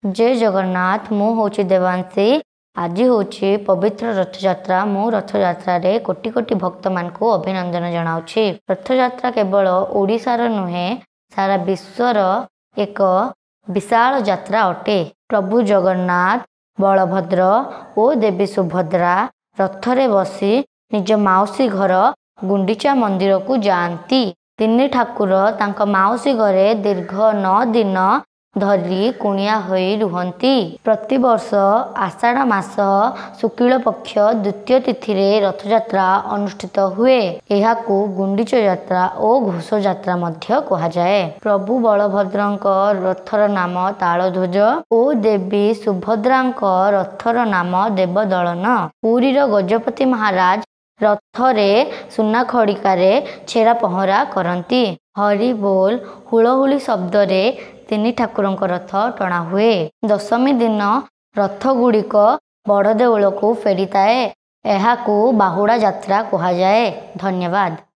जय जगन्नाथ। मु होची देवांशी। आज होची पवित्र रथयात्रा। मु रथयात्रा रे कोटि कोटि भक्त मान को अभिनंदन जनाऊछि। रथयात्रा केवल ओडिशार नुहे सारा विश्वर एक विशाल यात्रा अटे। प्रभु जगन्नाथ बलभद्र और देवी सुभद्रा रथरे बसी निज माउसी घर गुंडीचा मंदिर को जाती। तीन ठाकुर तांका माउसी घरे दीर्घ 9 दिन धरी कुणिया होई रुहंती। प्रतिवर्ष आषाढ़ मास शुक्ल पक्ष द्वितीय तिथि रे रथयात्रा अनुष्ठित हुए। एहाकू गुंडीच यात्रा और घोष यात्रा मध्य कहा जाए। प्रभु बलभद्रंक रथर नाम तालध्वज और देवी सुभद्रांक रथर नाम देवदलन। पुरीर गजपति महाराज रथरे सुना खड़िकारे छेरा पहरा करती। हरि बोल हुलहुली शब्द रे तीन ठाकुरंक रथ टणा हुए। दशमी दिन रथ गुड़िक बड़ देउल को फेरी थाए। एहाकू बाहुड़ा यात्रा कहा जाए। धन्यवाद।